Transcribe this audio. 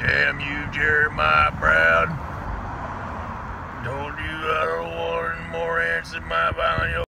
Damn you, Jeremiah Brown. Told you I don't want any more ants in my violin.